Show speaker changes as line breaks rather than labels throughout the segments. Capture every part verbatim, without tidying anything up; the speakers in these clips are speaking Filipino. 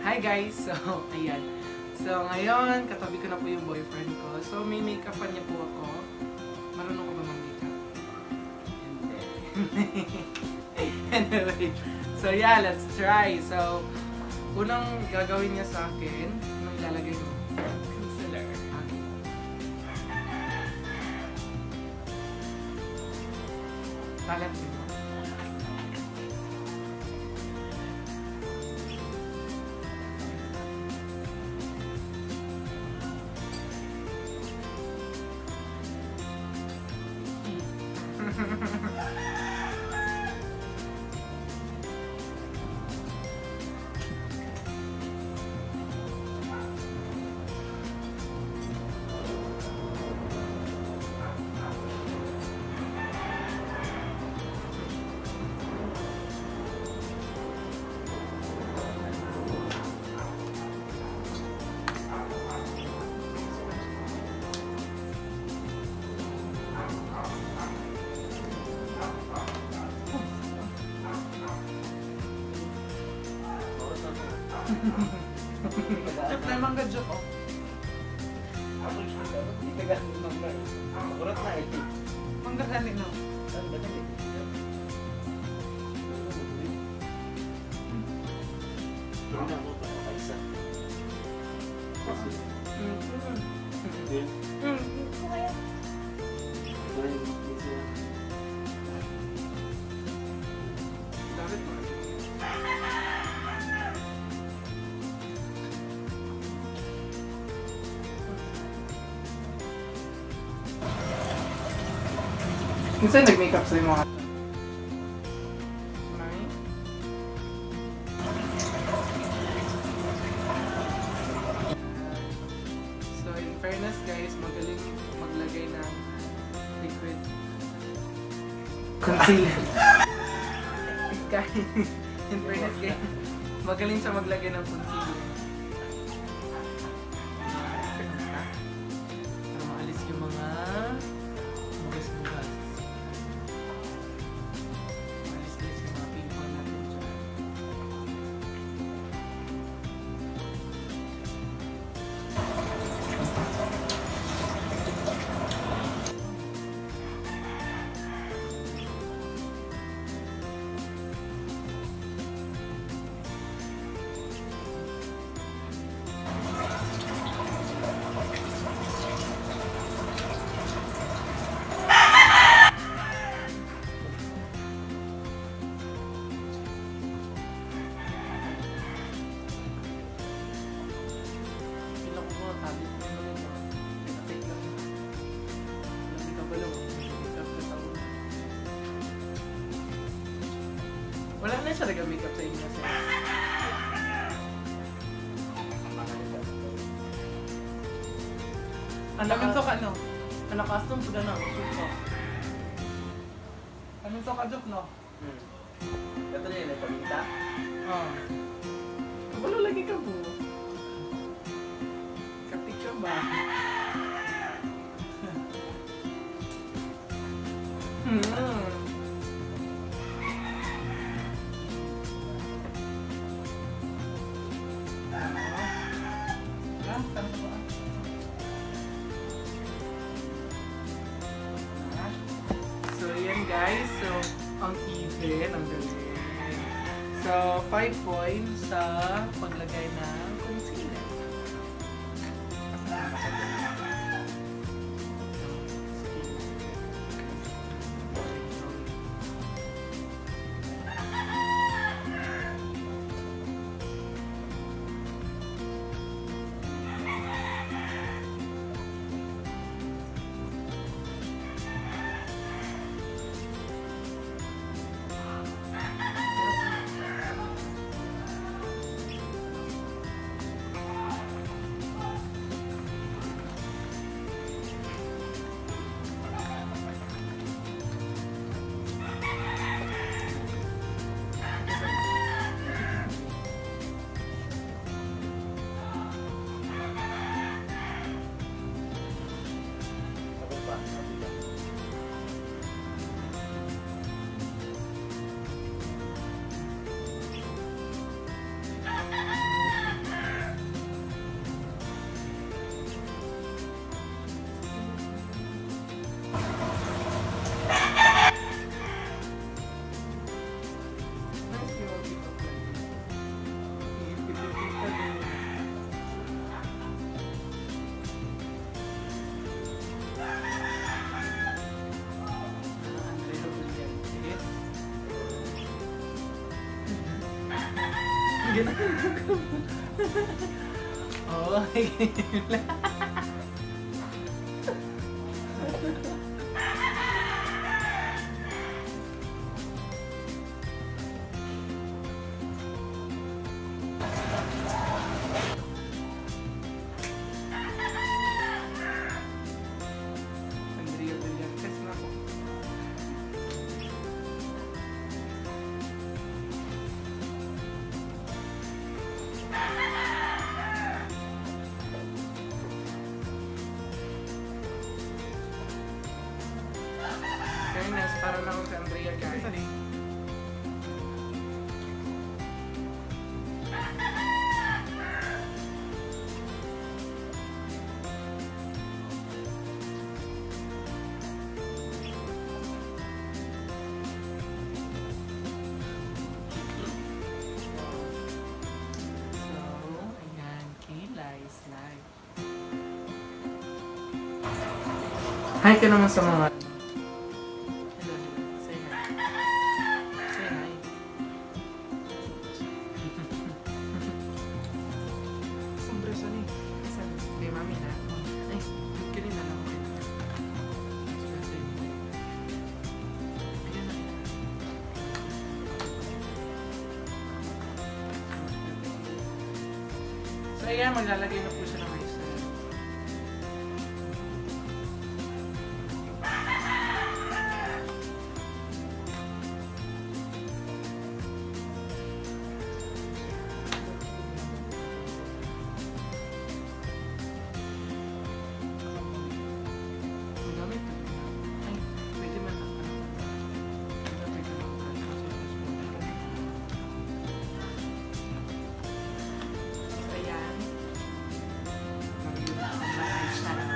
Hi guys! So, ayan. So, ngayon, katabi ko na po yung boyfriend ko. So, may make-upan niya po ako. Marunong ko ba mag-makeup? Hindi. Anyway. So, yeah, let's try. So, unang gagawin niya sa akin, unang ilalagay ko, concealer. Talent mo. Joke na mangga joke oh.
Ako siya dapat hindi ka ganun mangga. Makurat na eh.
Mangga gani no.
Saan ba nila? Hindi na ako pa nakaisa. Kasi hindi.
Dapat mo. Kasi nag-makeup sa'yo mga May? So, in fairness guys, magaling maglagay ng liquid concealer. In fairness guys, magaling siya maglagay ng concealer. Para maalis yung mga bugas-bugas. Wala na siya nag-makeup sa inyo sir. Ano ka ka no? Ano custom po na shoot ko. Anong so ka joke no?
Hmm. Kato niya na paminta?
Oo. Wala lagi ka po. Ka-picture ba? Hmm. So, yan guys. So, ang even, ang galing. So, five points sa paglagay ng concealer. Ganun. Oo, game lang. Andrea Villartes na po. Fairness, para lang si Andrea guys. So, ayan, Kayla's live. Hi ka naman sa mga... Hello, hello. Say hi. Say hi.
Sombresa ni.
Saan? Kay mami na. Ay, kanina lang ako. Ayan na, ayan na. So ayan, maglalagay na po siya ng ice. Ang gamit na. Ay, pwede man ang ano. Pwede pwede man ang ano. So ayan. Mag-ice na lang.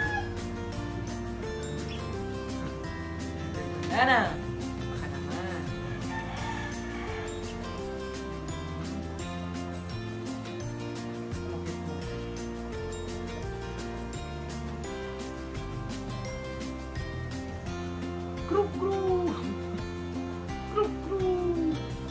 Wala na. Baka naman. Kruk kruk. Kruk kruk.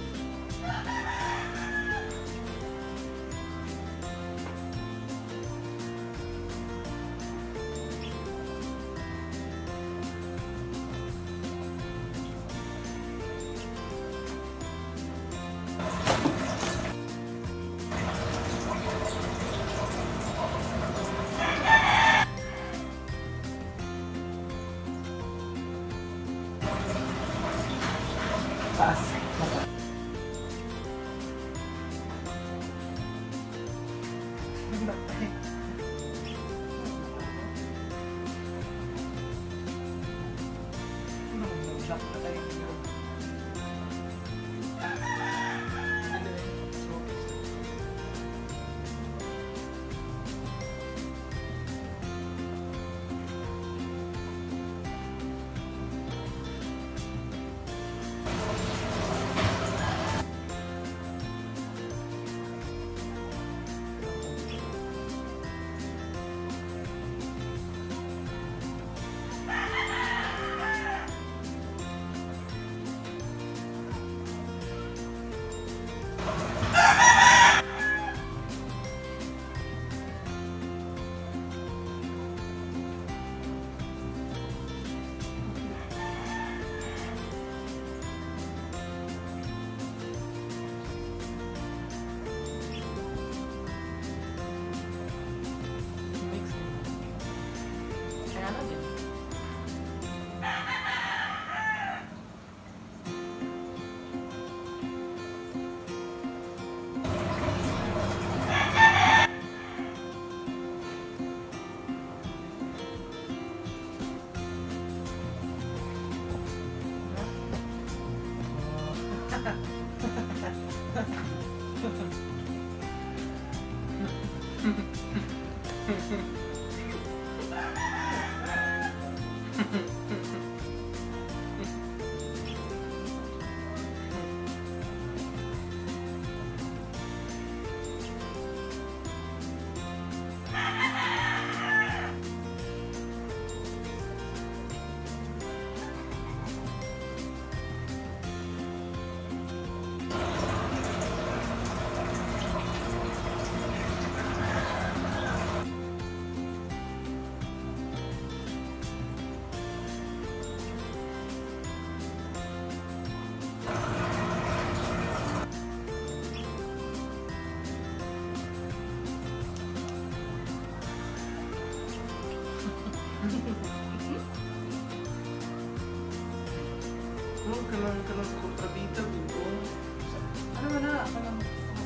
Taas. Oh, kalang kalang sa kontrabita dito.
Ano ba na? Ako lang.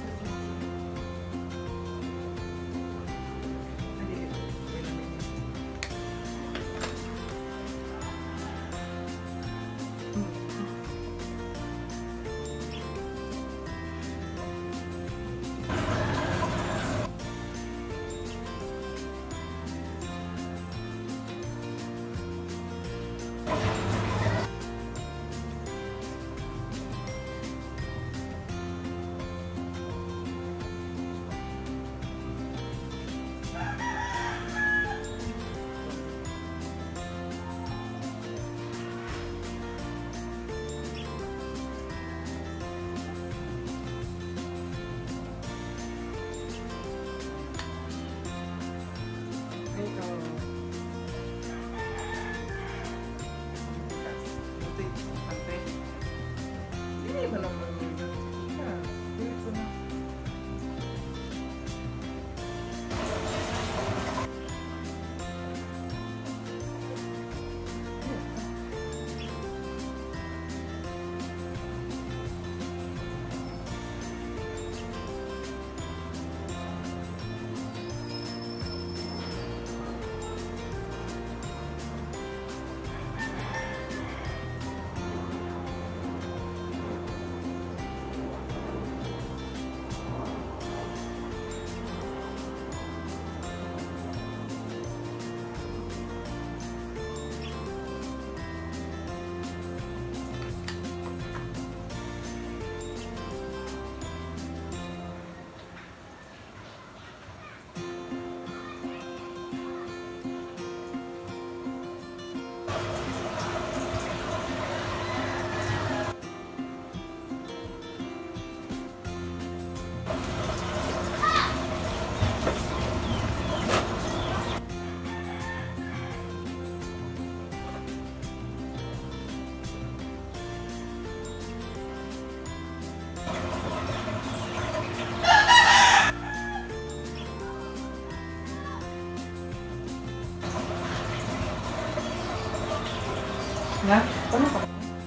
Na? Ano ka?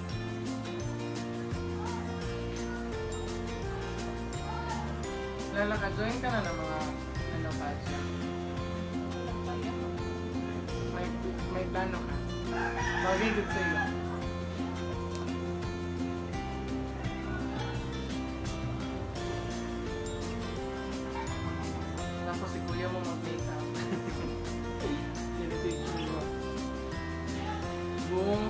Lala ka, join ka na ng mga ano pa siya. May, may plano ka. Bagay good sa'yo. Tapos si kuya mo mag-makeup. Ganito yung tsura. Boom.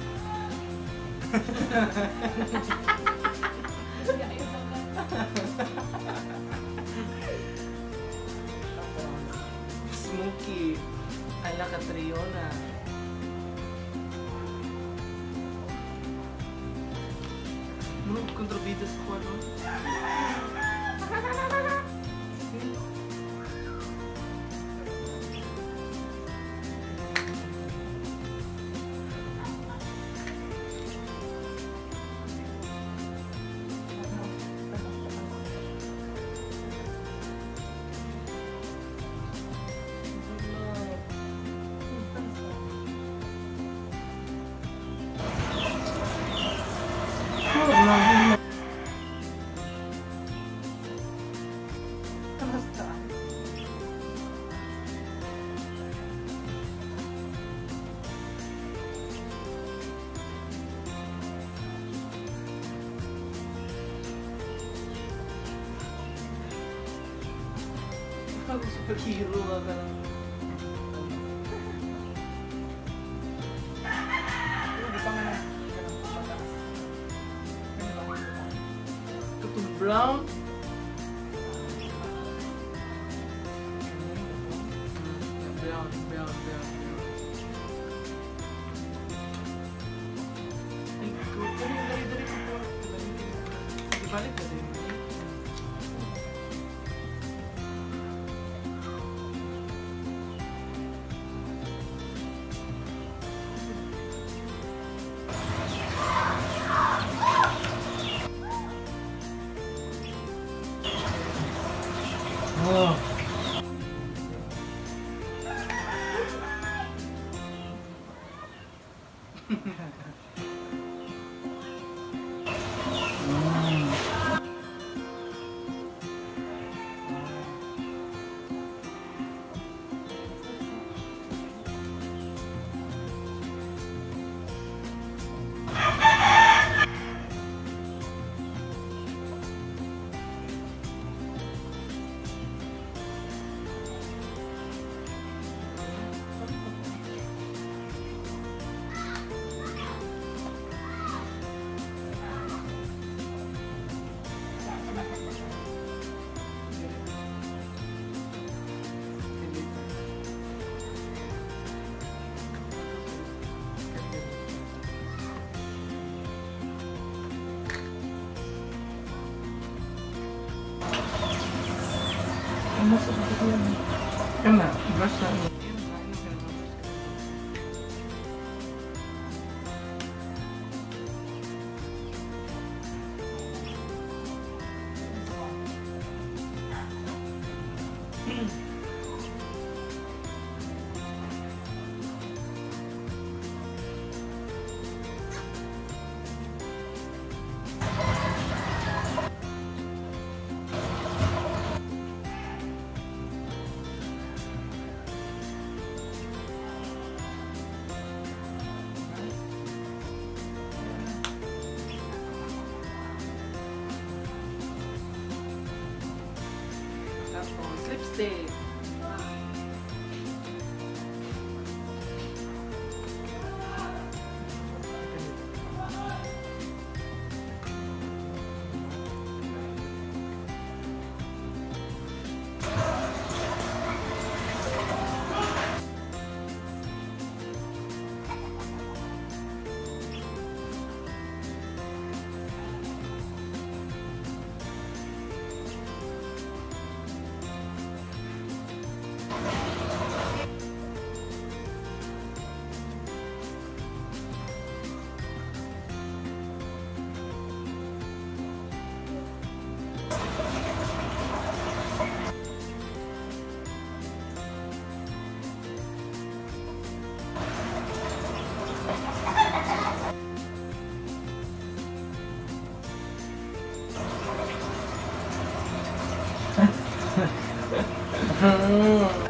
Smokey. Ala Catriona. Ano? Kontrabidas ko ano? Ako superhero ka ka lang.
Hindi pa nga na.
Katong brown. Brown, brown, brown, brown. Ay, good. Dali, dali, dali ko po. Di balik ka din. Oh.
Ano sa ito yan?
Yan na, brush na. Tapos, lipstick. Hmm.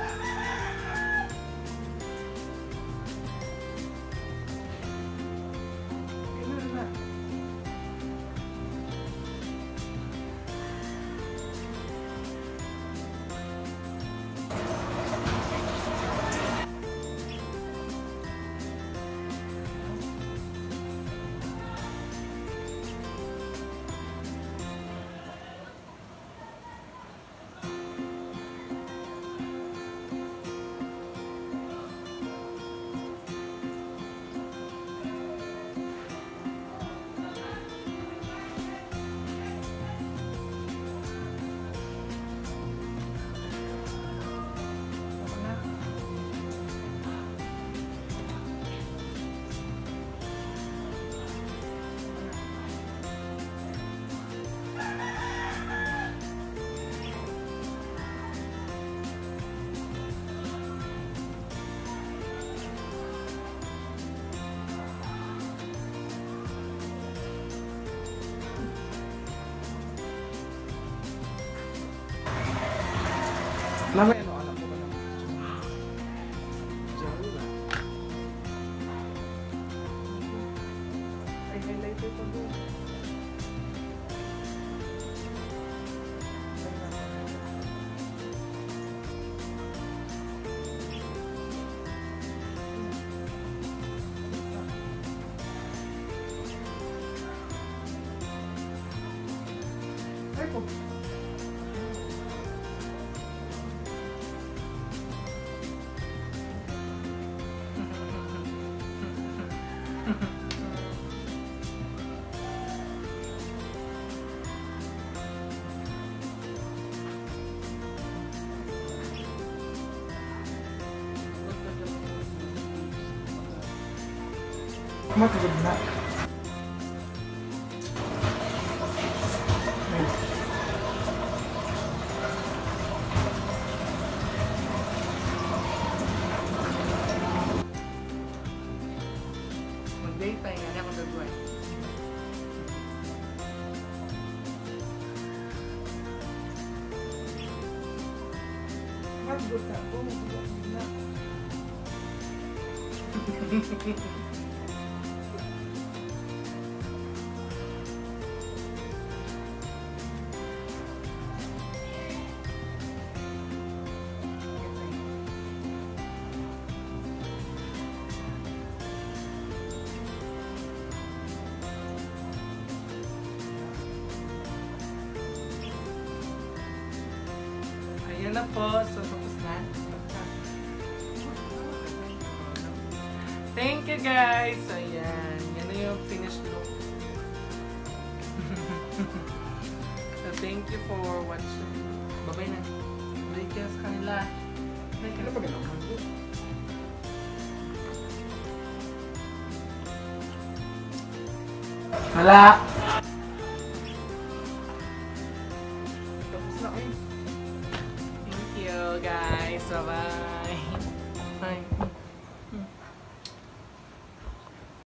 Mamaya ano, alam ko ba naman? Diyan na. Ay, highlighter pa doon. Ay po. Matagod na. Mag-date tayo nga na ako nag-dry. Matagod na ako. Matagod na. Ayan na po. So, tapos na. Thank you guys! So, ayan. Yan na yung finished look. So, thank you for watching. Bye-bye na. Bye. Wala.
Ano ba ganun?
Wala.
Tapos na kayo.
Thank you guys. Bye-bye. Bye.